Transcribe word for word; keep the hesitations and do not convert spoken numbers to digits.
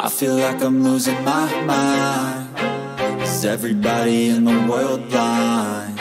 I feel like I'm losing my mind. Is everybody in the world blind?